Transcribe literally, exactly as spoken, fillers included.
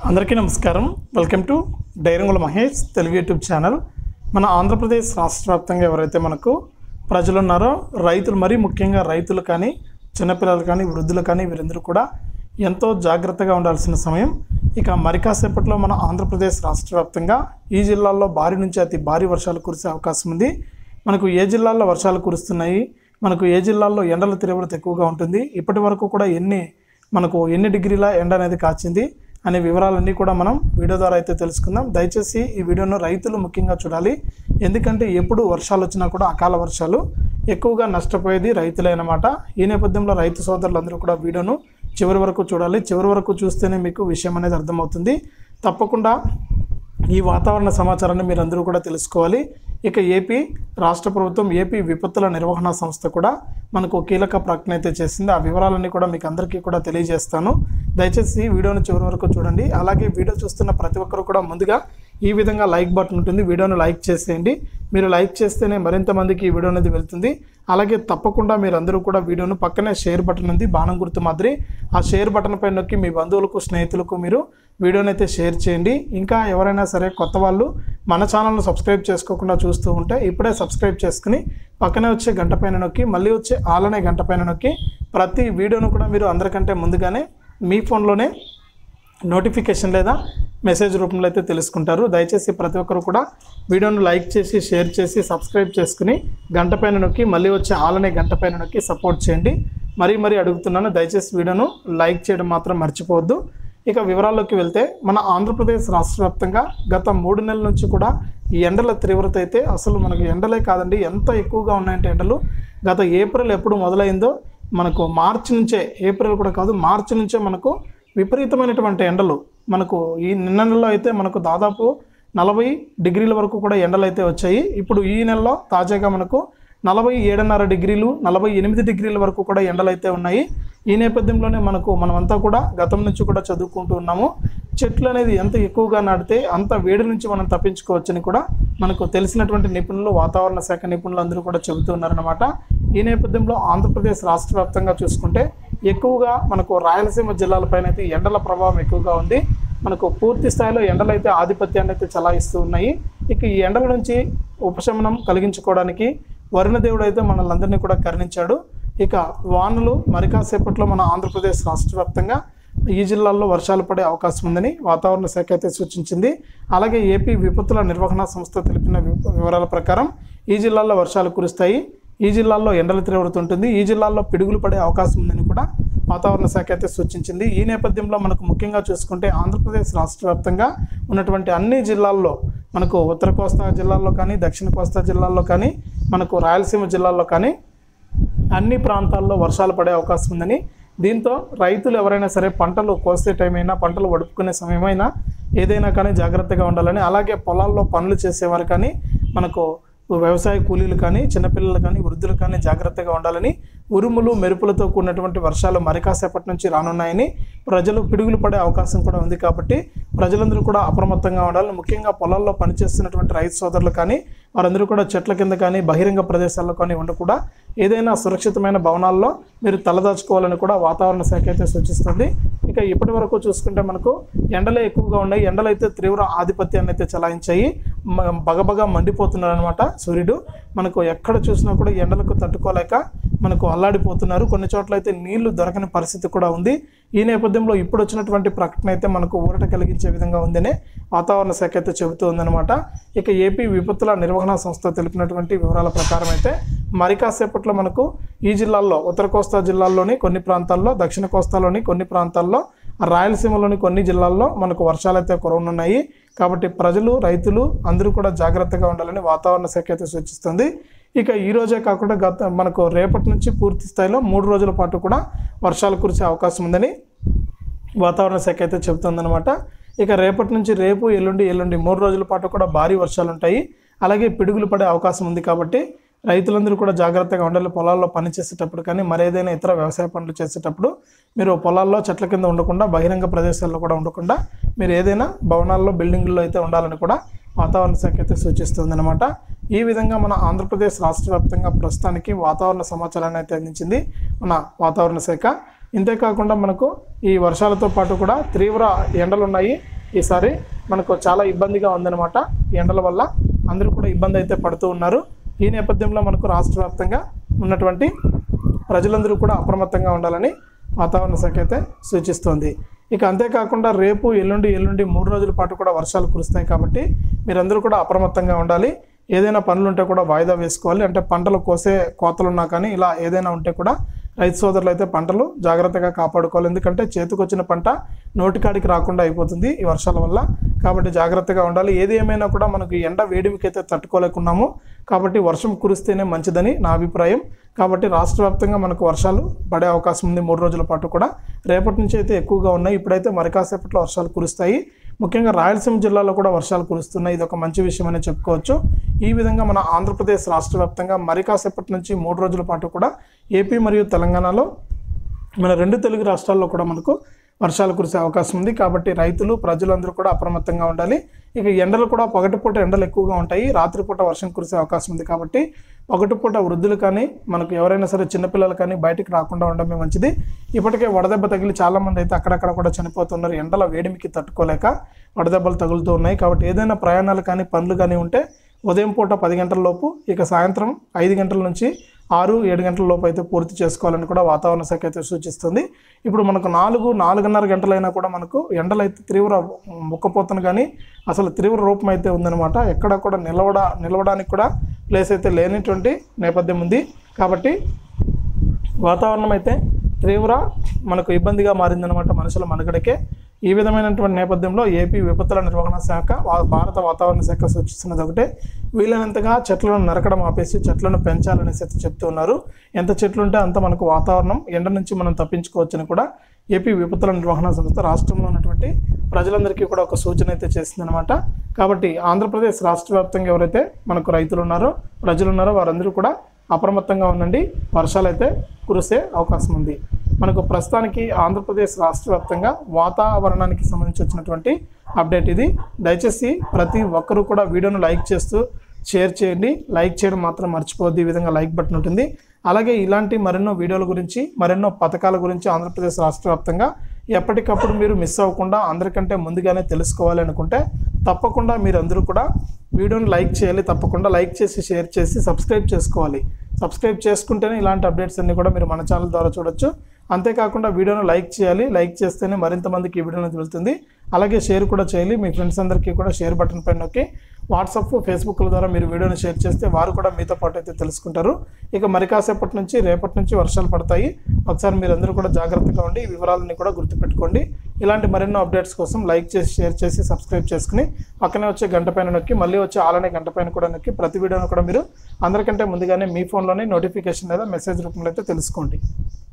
అందరికీ నమస్కారం. Welcome to Dairangula Mahesh Telugu YouTube channel. మన ఆంధ్రప్రదేశ్ రాష్ట్ర వ్యాప్తంగా ఎవరైతే మనకు ప్రజలు ఉన్నారో రైతులు, మరీ ముఖ్యంగా రైతులు కానీ చిన్నపిల్లలు కానీ వృద్ధులు కానీ వీరందరూ కూడా ఎంతో జాగ్రత్తగా ఉండాల్సిన సమయం. ఇక మరి కాసేపట్లో మన ఆంధ్రప్రదేశ్ రాష్ట్ర వ్యాప్తంగా ఈ జిల్లాల్లో భారీ నుంచి అతి భారీ వర్షాలు కురిసే అవకాశం ఉంది. మనకు ఏ జిల్లాల్లో వర్షాలు కురుస్తున్నాయి, మనకు ఏ జిల్లాల్లో ఎండల తీవ్రత ఎక్కువగా ఉంటుంది, ఇప్పటి వరకు కూడా ఎన్ని మనకు ఎన్ని డిగ్రీల ఎండ అనేది కాచింది అనే వివరాలన్నీ కూడా మనం వీడియో ద్వారా అయితే తెలుసుకుందాం. దయచేసి ఈ వీడియోను రైతులు ముఖ్యంగా చూడాలి. ఎందుకంటే ఎప్పుడు వర్షాలు వచ్చినా కూడా అకాల వర్షాలు ఎక్కువగా నష్టపోయేది రైతులే అన్నమాట. ఈ నేపథ్యంలో రైతు సోదరులందరూ కూడా వీడియోను చివరి వరకు చూడాలి. చివరి వరకు చూస్తేనే మీకు విషయం అనేది అర్థమవుతుంది. తప్పకుండా ఈ వాతావరణ సమాచారాన్ని మీరు అందరూ కూడా తెలుసుకోవాలి. ఇక ఏపీ రాష్ట్ర ప్రభుత్వం ఏపీ విపత్తుల నిర్వహణ సంస్థ కూడా మనకు కీలక ప్రకటన అయితే చేసింది. ఆ వివరాలన్నీ కూడా మీకు అందరికీ కూడా తెలియజేస్తాను. దయచేసి వీడియోను చివరి వరకు చూడండి. అలాగే వీడియో చూస్తున్న ప్రతి ఒక్కరు కూడా ముందుగా ఈ విధంగా లైక్ బటన్ ఉంటుంది, వీడియోను లైక్ చేసేయండి. మీరు లైక్ చేస్తేనే మరింత మందికి ఈ వీడియో అనేది వెళ్తుంది. అలాగే తప్పకుండా మీరు అందరూ కూడా వీడియోను పక్కనే షేర్ బటన్ ఉంది, బాణం గుర్తు మాదిరి, ఆ షేర్ బటన్ పై నొక్కి మీ బంధువులకు స్నేహితులకు మీరు వీడియోని అయితే షేర్ చేయండి. ఇంకా ఎవరైనా సరే కొత్త వాళ్ళు మన ఛానల్ను సబ్స్క్రైబ్ చేసుకోకుండా చూస్తూ ఉంటే ఇప్పుడే సబ్స్క్రైబ్ చేసుకుని పక్కనే వచ్చే గంట పైన నొక్కి మళ్ళీ వచ్చే ఆల్ అనే గంట పైన నొక్కి ప్రతి వీడియోను కూడా మీరు అందరికంటే ముందుగానే మీ ఫోన్లోనే నోటిఫికేషన్ లేదా మెసేజ్ రూపంలో అయితే తెలుసుకుంటారు. దయచేసి ప్రతి ఒక్కరు కూడా వీడియోను లైక్ చేసి షేర్ చేసి సబ్స్క్రైబ్ చేసుకుని గంట పైన నొక్కి మళ్ళీ వచ్చే ఆల్ అనే గంట పైన నొక్కి సపోర్ట్ చేయండి. మరీ మరీ అడుగుతున్నాను, దయచేసి వీడియోను లైక్ చేయడం మాత్రం మర్చిపోవద్దు. ఇక వివరాల్లోకి వెళ్తే మన ఆంధ్రప్రదేశ్ రాష్ట్ర వ్యాప్తంగా గత మూడు నెలల నుంచి కూడా ఈ ఎండల తీవ్రత అయితే అసలు మనకు ఎండలే కాదండి, ఎంత ఎక్కువగా ఉన్నాయంటే ఎండలు గత ఏప్రిల్ ఎప్పుడు మొదలైందో మనకు మార్చి నుంచే, ఏప్రిల్ కూడా కాదు మార్చి నుంచే మనకు విపరీతమైనటువంటి ఎండలు మనకు ఈ నిన్న నెలలో అయితే మనకు దాదాపు నలభై డిగ్రీల వరకు కూడా ఎండలు అయితే వచ్చాయి. ఇప్పుడు ఈ నెలలో తాజాగా మనకు నలభై ఏడున్నర డిగ్రీలు నలభై ఎనిమిది డిగ్రీల వరకు కూడా ఎండలు అయితే ఉన్నాయి. ఈ నేపథ్యంలోనే మనకు మనమంతా కూడా గతం నుంచి కూడా చదువుకుంటూ ఉన్నాము, చెట్లు అనేది ఎంత ఎక్కువగా నాటితే అంత వేడి నుంచి మనం తప్పించుకోవచ్చని కూడా మనకు తెలిసినటువంటి నిపుణులు, వాతావరణ శాఖ నిపుణులు అందరూ కూడా చెబుతూ ఉన్నారన్నమాట. ఈ నేపథ్యంలో ఆంధ్రప్రదేశ్ రాష్ట్ర వ్యాప్తంగా చూసుకుంటే ఎక్కువగా మనకు రాయలసీమ జిల్లాలపైన అయితే ఎండల ప్రభావం ఎక్కువగా ఉంది. మనకు పూర్తి స్థాయిలో ఎండలు అయితే ఆధిపత్యాన్ని అయితే చలాయిస్తూ ఉన్నాయి. ఇక ఈ ఎండల నుంచి ఉపశమనం కలిగించుకోవడానికి వరుణదేవుడు అయితే మనల్ని కూడా కరుణించాడు. ఇక వానలు మరి కాసేపట్లో మన ఆంధ్రప్రదేశ్ రాష్ట్ర వ్యాప్తంగా ఈ జిల్లాల్లో వర్షాలు పడే అవకాశం ఉందని వాతావరణ శాఖ అయితే సూచించింది. అలాగే ఏపీ విపత్తుల నిర్వహణ సంస్థ తెలిపిన వివరాల ప్రకారం ఈ జిల్లాల్లో వర్షాలు కురుస్తాయి, ఈ జిల్లాల్లో ఎండల తీవ్రత ఉంటుంది, ఈ జిల్లాల్లో పిడుగులు పడే అవకాశం ఉందని కూడా వాతావరణ శాఖ అయితే సూచించింది. ఈ నేపథ్యంలో మనకు ముఖ్యంగా చూసుకుంటే ఆంధ్రప్రదేశ్ రాష్ట్ర వ్యాప్తంగా ఉన్నటువంటి అన్ని జిల్లాల్లో మనకు ఉత్తర కోస్తా జిల్లాల్లో కానీ దక్షిణ కోస్తా జిల్లాల్లో కానీ మనకు రాయలసీమ జిల్లాల్లో కానీ అన్ని ప్రాంతాల్లో వర్షాలు పడే అవకాశం ఉందని, దీంతో రైతులు ఎవరైనా సరే పంటలు కోసే టైం అయినా పంటలు వడుపుకునే సమయమైనా ఏదైనా కానీ జాగ్రత్తగా ఉండాలని, అలాగే పొలాల్లో పనులు చేసేవారు కానీ మనకు వ్యవసాయ కూలీలు కానీ చిన్నపిల్లలు కానీ వృద్ధులు కానీ జాగ్రత్తగా ఉండాలని, ఉరుములు మెరుపులతో కూడినటువంటి వర్షాలు మరి కాసేపటి నుంచి రానున్నాయని, ప్రజలు పిడుగులు పడే అవకాశం కూడా ఉంది కాబట్టి ప్రజలందరూ కూడా అప్రమత్తంగా ఉండాలని, ముఖ్యంగా పొలాల్లో పనిచేస్తున్నటువంటి రైతు సోదరులు కానీ వారందరూ కూడా చెట్ల కింద కానీ బహిరంగ ప్రదేశాల్లో కానీ ఉండకుండా ఏదైనా సురక్షితమైన భవనాల్లో మీరు తలదాచుకోవాలని కూడా వాతావరణ శాఖ అయితే సూచిస్తుంది. ఇక ఇప్పటి వరకు చూసుకుంటే మనకు ఎండలే ఎక్కువగా ఉన్నాయి, ఎండలు అయితే తీవ్ర ఆధిపత్యాన్ని అయితే చలాయించాయి, బగబగా మండిపోతున్నారు అనమాట సూర్యుడు. మనకు ఎక్కడ చూసినా కూడా ఎండలకు తట్టుకోలేక మనకు అల్లాడిపోతున్నారు. కొన్ని చోట్ల అయితే నీళ్లు దొరకని పరిస్థితి కూడా ఉంది. ఈ నేపథ్యంలో ఇప్పుడు వచ్చినటువంటి ప్రకటన అయితే మనకు ఊరట కలిగించే విధంగా ఉందనే వాతావరణ శాఖ అయితే చెబుతూ ఉందన్నమాట. ఇక ఏపీ విపత్తుల నిర్వహణ సంస్థ తెలిపినటువంటి వివరాల ప్రకారం అయితే మరి కాసేపట్లో మనకు ఈ జిల్లాల్లో ఉత్తర కోస్తా జిల్లాల్లోని కొన్ని ప్రాంతాల్లో, దక్షిణ కోస్తాలోని కొన్ని ప్రాంతాల్లో, రాయలసీమలోని కొన్ని జిల్లాల్లో మనకు వర్షాలు అయితే కురవనున్నాయి. కాబట్టి ప్రజలు రైతులు అందరూ కూడా జాగ్రత్తగా ఉండాలని వాతావరణ శాఖ అయితే సూచిస్తుంది. ఇక ఈ రోజే కాకుండా గత మనకు రేపటి నుంచి పూర్తి స్థాయిలో మూడు రోజుల పాటు కూడా వర్షాలు కురిసే అవకాశం ఉందని వాతావరణ శాఖ అయితే చెబుతుందన్నమాట. ఇక రేపటి నుంచి రేపు ఎల్లుండి ఎల్లుండి మూడు రోజుల పాటు కూడా భారీ వర్షాలు ఉంటాయి, అలాగే పిడుగులు పడే అవకాశం ఉంది. కాబట్టి రైతులందరూ కూడా జాగ్రత్తగా ఉండాలి. పొలాల్లో పని చేసేటప్పుడు కానీ మరేదైనా ఇతర వ్యవసాయ పనులు చేసేటప్పుడు మీరు పొలాల్లో చెట్ల కింద ఉండకుండా బహిరంగ ప్రదేశాల్లో కూడా ఉండకుండా మీరు ఏదైనా భవనాల్లో బిల్డింగుల్లో అయితే ఉండాలని కూడా వాతావరణ శాఖ అయితే సూచిస్తుందన్నమాట. ఈ విధంగా మన ఆంధ్రప్రదేశ్ రాష్ట్ర వ్యాప్తంగా ప్రస్తుతానికి వాతావరణ సమాచారాన్ని అయితే అందించింది మన వాతావరణ శాఖ. ఇంతే కాకుండా మనకు ఈ వర్షాలతో పాటు కూడా తీవ్ర ఎండలు ఉన్నాయి. ఈసారి మనకు చాలా ఇబ్బందిగా ఉందన్నమాట. ఎండల వల్ల అందరూ కూడా ఇబ్బంది అయితే పడుతూ ఉన్నారు. ఈ నేపథ్యంలో మనకు రాష్ట్ర వ్యాప్తంగా ఉన్నటువంటి ప్రజలందరూ కూడా అప్రమత్తంగా ఉండాలని వాతావరణ శాఖ అయితే సూచిస్తోంది. ఇక అంతేకాకుండా రేపు ఎల్లుండి ఎల్లుండి మూడు రోజుల పాటు కూడా వర్షాలు కురుస్తాయి కాబట్టి మీరందరూ కూడా అప్రమత్తంగా ఉండాలి. ఏదైనా పనులు ఉంటే కూడా వాయిదా వేసుకోవాలి. అంటే పంటలు కోసే కోతలు ఉన్నా కానీ ఇలా ఏదైనా ఉంటే కూడా రైతు సోదరులు అయితే పంటలు జాగ్రత్తగా కాపాడుకోవాలి. ఎందుకంటే చేతికొచ్చిన పంట నోటికాడికి రాకుండా అయిపోతుంది ఈ వర్షాల వల్ల. కాబట్టి జాగ్రత్తగా ఉండాలి. ఏది ఏమైనా కూడా మనకు ఎండ వేడిమికి అయితే తట్టుకోలేకున్నాము. కాబట్టి వర్షం కురిస్తేనే మంచిదని నా అభిప్రాయం. కాబట్టి రాష్ట్ర వ్యాప్తంగా మనకు వర్షాలు పడే అవకాశం ఉంది మూడు రోజుల పాటు కూడా. రేపటి నుంచి అయితే ఎక్కువగా ఉన్నాయి. ఇప్పుడైతే మరి కాసేపట్లో వర్షాలు కురుస్తాయి. ముఖ్యంగా రాయలసీమ జిల్లాలో కూడా వర్షాలు కురుస్తున్నాయి. ఇది ఒక మంచి విషయం అని చెప్పుకోవచ్చు. ఈ విధంగా మన ఆంధ్రప్రదేశ్ రాష్ట్ర వ్యాప్తంగా మరి కాసేపటి నుంచి మూడు రోజుల పాటు కూడా ఏపీ మరియు తెలంగాణలో మన రెండు తెలుగు రాష్ట్రాల్లో కూడా మనకు వర్షాలు కురిసే అవకాశం ఉంది. కాబట్టి రైతులు ప్రజలందరూ కూడా అప్రమత్తంగా ఉండాలి. ఇక ఎండలు కూడా పగటిపూట ఎండలు ఎక్కువగా ఉంటాయి, రాత్రిపూట వర్షం కురిసే అవకాశం ఉంది. కాబట్టి పగటిపూట వృద్ధులు కానీ మనకు ఎవరైనా సరే చిన్నపిల్లలు కానీ బయటికి రాకుండా ఉండడమే మంచిది. ఇప్పటికే వడదెబ్బ తగిలి చాలామంది అయితే అక్కడక్కడ కూడా చనిపోతున్నారు. ఎండల వేడిమికి తట్టుకోలేక వడదెబ్బలు తగులుతూ ఉన్నాయి. కాబట్టి ఏదైనా ప్రయాణాలు కానీ పనులు కానీ ఉంటే ఉదయం పూట పది గంటల లోపు, ఇక సాయంత్రం ఐదు గంటల నుంచి ఆరు ఏడు గంటల లోపు అయితే పూర్తి చేసుకోవాలని కూడా వాతావరణ శాఖ అయితే సూచిస్తుంది. ఇప్పుడు మనకు నాలుగు నాలుగున్నర గంటలైనా కూడా మనకు ఎండలు అయితే తీవ్ర ముక్కపోతను కానీ అసలు తీవ్ర రూపం అయితే ఉందన్నమాట. ఎక్కడ కూడా నిలవడ నిలవడానికి కూడా ప్లేస్ అయితే లేనిటువంటి నేపథ్యం ఉంది. కాబట్టి వాతావరణం అయితే తీవ్ర మనకు ఇబ్బందిగా మారిందనమాట మనుషుల మనుగడకే. ఈ విధమైనటువంటి నేపథ్యంలో ఏపీ విపత్తుల నిర్వహణ శాఖ, భారత వాతావరణ శాఖ సూచిస్తున్నది ఒకటే, వీలైనంతగా చెట్లను నరకడం ఆపేసి చెట్లను పెంచాలనేసి అయితే చెప్తూ ఉన్నారు. ఎంత చెట్లు ఉంటే అంత మనకు వాతావరణం ఎండ నుంచి మనం తప్పించుకోవచ్చని కూడా ఏపీ విపత్తుల నిర్వహణ సంస్థ రాష్ట్రంలో ఉన్నటువంటి ప్రజలందరికీ కూడా ఒక సూచన అయితే చేసిందనమాట. కాబట్టి ఆంధ్రప్రదేశ్ రాష్ట్ర వ్యాప్తంగా ఎవరైతే మనకు రైతులు ఉన్నారో ప్రజలు ఉన్నారో వారందరూ కూడా అప్రమత్తంగా ఉండండి. వర్షాలు అయితే కురిసే అవకాశం ఉంది. మనకు ప్రస్తుతానికి ఆంధ్రప్రదేశ్ రాష్ట్ర వ్యాప్తంగా వాతావరణానికి సంబంధించి వచ్చినటువంటి అప్డేట్ ఇది. దయచేసి ప్రతి ఒక్కరూ కూడా వీడియోను లైక్ చేస్తూ షేర్ చేయండి. లైక్ చేయడం మాత్రం మర్చిపోవద్దు. ఈ విధంగా లైక్ బటన్ ఉంటుంది. అలాగే ఇలాంటి మరెన్నో వీడియోల గురించి మరెన్నో పథకాల గురించి ఆంధ్రప్రదేశ్ రాష్ట్ర వ్యాప్తంగా ఎప్పటికప్పుడు మీరు మిస్ అవ్వకుండా అందరికంటే ముందుగానే తెలుసుకోవాలి అనుకుంటే తప్పకుండా మీరందరూ కూడా వీడియోని లైక్ చేయాలి. తప్పకుండా లైక్ చేసి షేర్ చేసి సబ్స్క్రైబ్ చేసుకోవాలి. సబ్స్క్రైబ్ చేసుకుంటేనే ఇలాంటి అప్డేట్స్ అన్నీ కూడా మీరు మన ఛానల్ ద్వారా చూడొచ్చు. అంతేకాకుండా వీడియోను లైక్ చేయాలి. లైక్ చేస్తేనే మరింత మందికి ఈ వీడియోని వెళ్తుంది. అలాగే షేర్ కూడా చేయాలి. మీ ఫ్రెండ్స్ అందరికీ కూడా షేర్ బటన్ పైన నొక్కి వాట్సాప్ ఫేస్బుక్ల ద్వారా మీరు వీడియోని షేర్ చేస్తే వారు కూడా మీతో పాటు అయితే తెలుసుకుంటారు. ఇక మరి కాసేపటి నుంచి రేపటి నుంచి వర్షాలు పడతాయి. ఒకసారి మీరందరూ కూడా జాగ్రత్తగా ఉండి ఈ వివరాలన్నీ కూడా గుర్తుపెట్టుకోండి. ఇలాంటి మరెన్నో అప్డేట్స్ కోసం లైక్ చేసి షేర్ చేసి సబ్స్క్రైబ్ చేసుకుని పక్కనే వచ్చే గంట పైన నొక్కి మళ్ళీ వచ్చే ఆలనే గంట పైన కూడా నొక్కి ప్రతి వీడియోను కూడా మీరు అందరికంటే ముందుగానే మీ ఫోన్లోనే నోటిఫికేషన్ లేదా మెసేజ్ రూపంలో అయితే తెలుసుకోండి.